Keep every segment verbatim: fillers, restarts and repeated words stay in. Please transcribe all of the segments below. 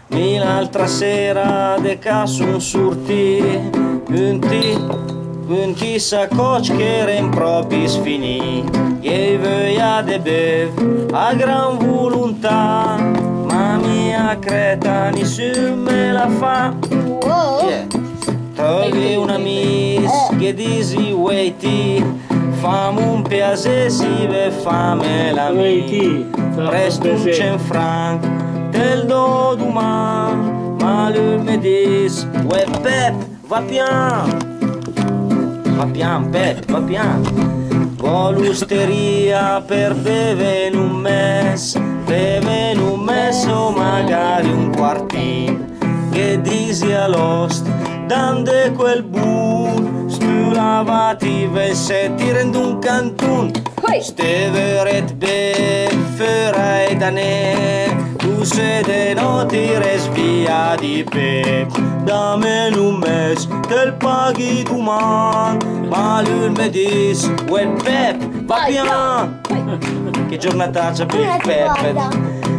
Mi l'altra sera de ca sun sortì un ti, un ti sacoch che eren propi sfinì. E veuia de bev a gran volontà, ma mia creta nessun me la fa. Yeah. Trovi un amic che disi waiti, famo un piacere si ve fame la mi. Presto un cent franc del do duman, ma lui me dis, uè Pep, va pian, va pian Pep, va pian. Vo l'osteria per beve in un mes, beve in un mes o magari un quartin, che disi all'ost, dande quel bun, stu lavati vesse ti rendo un cantun. Steveret be ferai da ne, tu se de no ti res via di pe. Dammi un mes, te paghi duman, ma lui me dis, uè Pep, va pian. Che giornata c'è per il Pep.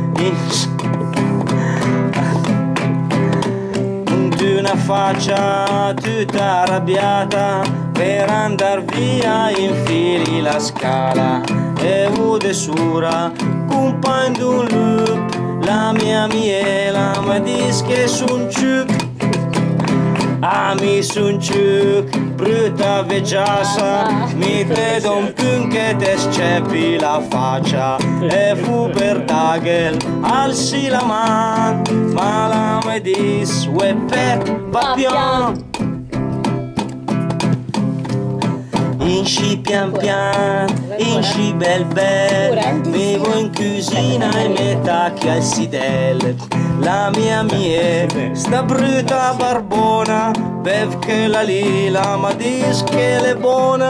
Una faccia tutta arrabbiata, per andar via infili la scala e vude sura compagno d'un loop, la mia miela mi dis che sun ciuc, ah mi sun ciuc, brutta veggiassa, mi credo un pun che te sceppi la faccia e fu per Dagel alzi la man, ma la mi dis uè Pep, va pian. Insci pian pian, insci bel bel, bevo in cucina e metà che al sidel. La mia mie, sta brutta barbona, bev che la lila, ma dis che l'è buona.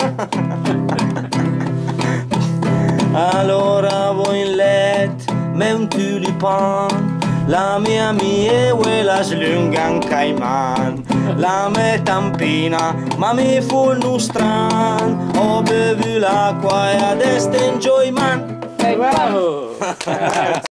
Allora voi in let, me un tulipan, la mia mie e la slungan caiman. La me tampina, ma mi fu il stran, ho bevuto l'acqua e adesso enjoy man. Bravo!